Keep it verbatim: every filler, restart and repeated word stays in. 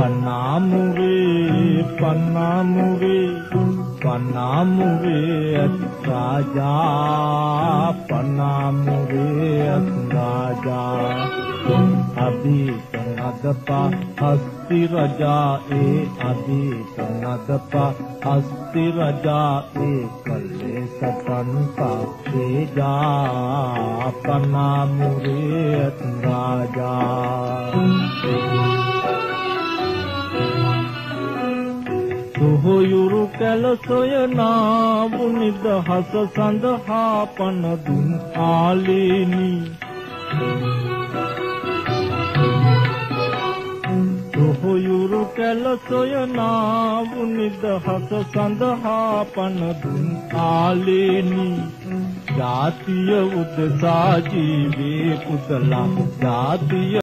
පනාමුවේ පනාමුවේ පනාමුවේ රාජා පනාමුවේ රාජා අභීත නදපා හස්ති රජා ඒ අභීත නදපා හස්ති රජා ඒ කල්ලේ සතන් පාපේජා පනාමුවේ රාජා සොහොයුරු කැල සොයනා වුනිද හස සඳහා පන දුන් ආලේනි සොහොයුරු කැල සොයනා වුනිද හස සඳහා පන දුන් ආලේනි ජාතිය උදෙසා ජීවේ පුදලා ජාතිය